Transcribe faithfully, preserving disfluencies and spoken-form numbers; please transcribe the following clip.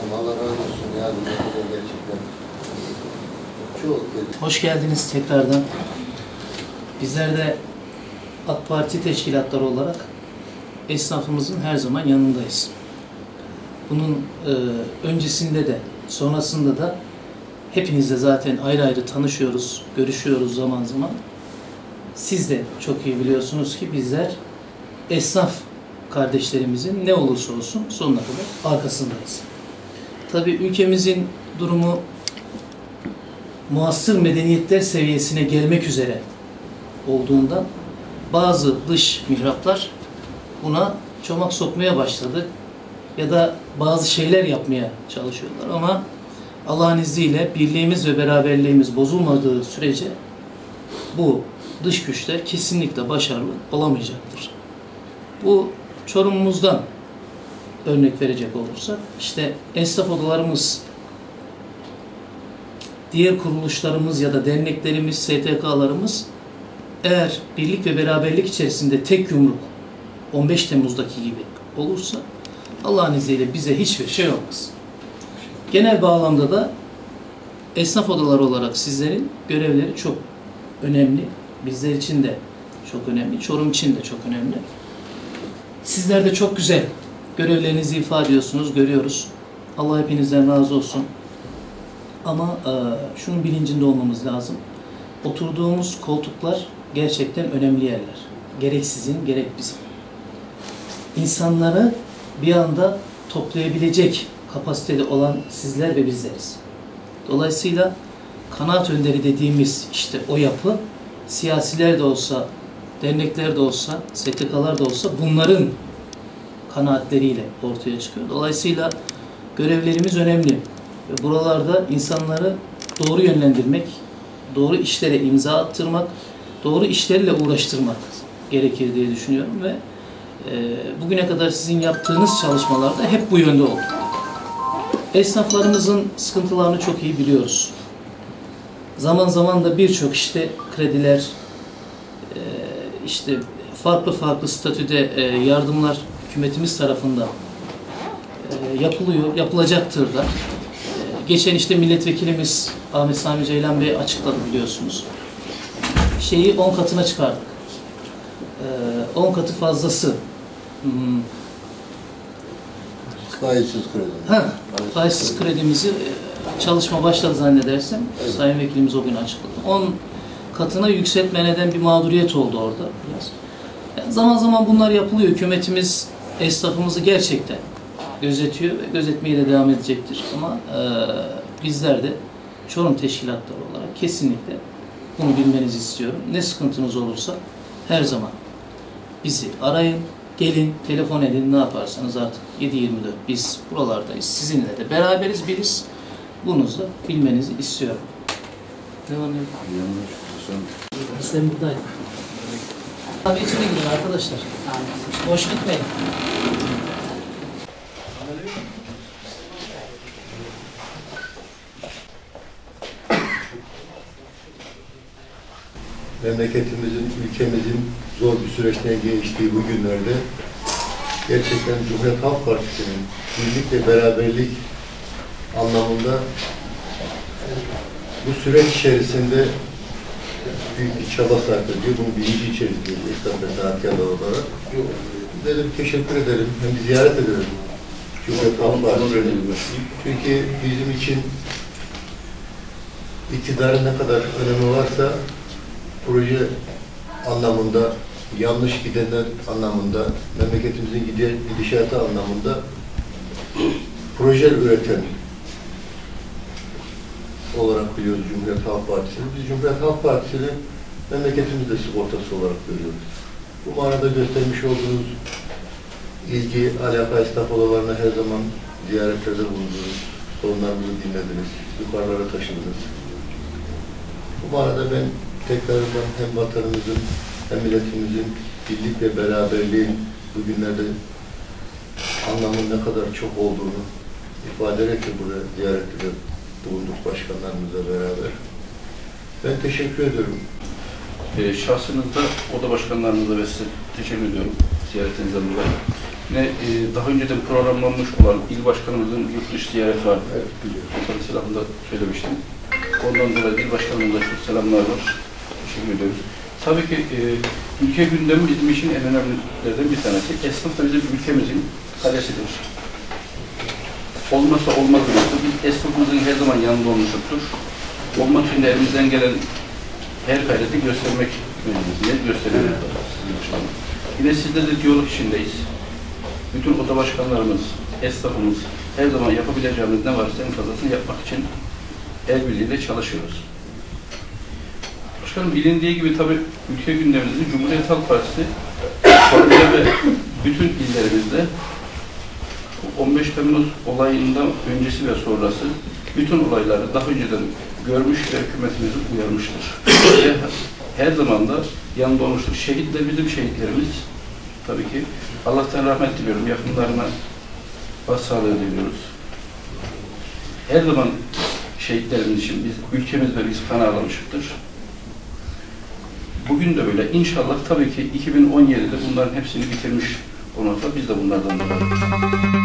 Allah razı olsun. Yani gerçekten çok kötü. Hoş geldiniz tekrardan. Bizler de AK Parti teşkilatları olarak esnafımızın her zaman yanındayız. Bunun e, öncesinde de sonrasında da hepinizle zaten ayrı ayrı tanışıyoruz, görüşüyoruz zaman zaman. Siz de çok iyi biliyorsunuz ki bizler esnaf kardeşlerimizin ne olursa olsun sonuna kadar arkasındayız. Tabii ülkemizin durumu muasır medeniyetler seviyesine gelmek üzere olduğundan bazı dış mihraplar buna çomak sokmaya başladı ya da bazı şeyler yapmaya çalışıyorlar ama Allah'ın izniyle birliğimiz ve beraberliğimiz bozulmadığı sürece bu dış güçler kesinlikle başarılı olamayacaktır. Bu Çorum'umuzdan örnek verecek olursak, işte esnaf odalarımız, diğer kuruluşlarımız ya da derneklerimiz, S T K'larımız eğer birlik ve beraberlik içerisinde tek yumruk on beş Temmuz'daki gibi olursa Allah'ın izniyle bize hiçbir şey olmaz. Genel bağlamda da esnaf odaları olarak sizlerin görevleri çok önemli. Bizler için de çok önemli. Çorum için de çok önemli. Sizler de çok güzel görevlerinizi ifade ediyorsunuz, görüyoruz. Allah hepinizden razı olsun. Ama e, şunun bilincinde olmamız lazım. Oturduğumuz koltuklar gerçekten önemli yerler. Gerek sizin, gerek bizim. İnsanları bir anda toplayabilecek kapasitede olan sizler ve bizleriz. Dolayısıyla kanaat önderi dediğimiz işte o yapı, siyasiler de olsa, dernekler de olsa, S T K'lar da olsa bunların kanaatleriyle ortaya çıkıyor. Dolayısıyla görevlerimiz önemli. Ve buralarda insanları doğru yönlendirmek, doğru işlere imza attırmak, doğru işlerle uğraştırmak gerekir diye düşünüyorum ve e, bugüne kadar sizin yaptığınız çalışmalarda hep bu yönde oldu. Esnaflarımızın sıkıntılarını çok iyi biliyoruz. Zaman zaman da birçok işte krediler, e, işte farklı farklı statüde e, yardımlar hükümetimiz tarafından e, yapılıyor, yapılacaktır da. E, geçen işte milletvekilimiz Ahmet Sami Ceylan Bey açıkladı biliyorsunuz. Şeyi on katına çıkardık. on katı fazlası. Hmm. Faizsiz kredi. Ha, faizsiz kredimizi çalışma başladı zannedersem. Evet. Sayın Vekilimiz o gün açıkladı. on katına yükseltme neden bir mağduriyet oldu orada biraz. Yani zaman zaman bunlar yapılıyor. Hükümetimiz esnafımızı gerçekten gözetiyor ve gözetmeye de devam edecektir. Ama e, bizler de Çorum teşkilatları olarak kesinlikle bunu bilmenizi istiyorum. Ne sıkıntınız olursa her zaman bizi arayın, gelin, telefon edin, ne yaparsanız artık yedi yirmi dört biz buralardayız. Sizinle de beraberiz, biriz. Bunu da bilmenizi istiyorum. Devam edelim. Biz de buradaydık. Abi içine gidin arkadaşlar. Boş gitmeyin. Memleketimizin, ülkemizin zor bir süreçten geçtiği bu günlerde gerçekten Cumhuriyet Halk Partisi'nin birlik ve beraberlik anlamında bu süreç içerisinde büyük bir çaba sarf ediyor. Bunun bilinci içerisindeyiz esnaf ve sanatkarlar olarak. Dedim teşekkür ederim. Hem bir ziyaret edelim. Cumhuriyet Halk Partisi'nin. Çünkü bizim için iktidarın ne kadar önemi varsa proje anlamında, yanlış gidenler anlamında, memleketimizin gidişatı anlamında proje üreten olarak biliyoruz Cumhuriyet Halk Partisi'ni. Biz Cumhuriyet Halk Partisi'ni memleketimizde sigortası olarak görüyoruz. Bu manada göstermiş olduğunuz ilgi, alaka esnaf odalarına her zaman ziyaretlerde bulundunuz. Sorunlarımızı dinlediniz, yukarılara taşındınız. Bu manada ben tekrardan hem vatanımızın hem milletimizin birlik ve beraberliğin bugünlerde anlamın ne kadar çok olduğunu ifade ederek buraya ziyaretinde bulunduk başkanlarımızla beraber. Ben teşekkür ediyorum. E, şahsınızda oda başkanlarımıza ve size teşekkür ediyorum ziyaretinizden dolayı. Yine e, daha önceden programlanmış olan il başkanımızın yurt dışı ziyareti vardı. Evet, biliyorum. Fotoğraf selamında söylemiştim. Ondan dolayı il başkanımıza çok selamlar var. Teşekkür ediyoruz. Tabii ki e, ülke gündemi bizim için en önemlilerden bir tanesi. Esnaf da bizim ülkemizin kalesidir. Olmazsa olmaz olursa biz esnafımızın her zaman yanında olmuşuzdur. Olmak için de elimizden gelen her gayreti göstermek mecburiyet gösteriyoruz. Yine sizde de diyalog içindeyiz. Bütün oda başkanlarımız, esnafımız her zaman yapabileceğimiz ne varsa en fazlasını yapmak için el birliğiyle çalışıyoruz. Başkanım bilindiği gibi tabii ülke gündemimizde Cumhuriyet Halk Partisi ve bütün illerimizde on beş Temmuz olayından öncesi ve sonrası bütün olayları daha önceden görmüş ve hükümetimizi uyarmıştır. Ve her zaman da yanında olmuştur. Şehitler bizim şehitlerimiz. Tabii ki Allah'tan rahmet diliyorum. Yakınlarına başsağlığı diliyoruz. Her zaman şehitlerimiz için biz, ülkemiz ve biz kan ağlamışızdır. Bugün de öyle. İnşallah tabii ki iki bin on yedide bunların hepsini bitirmiş olmakla biz de bunlardan dolayı.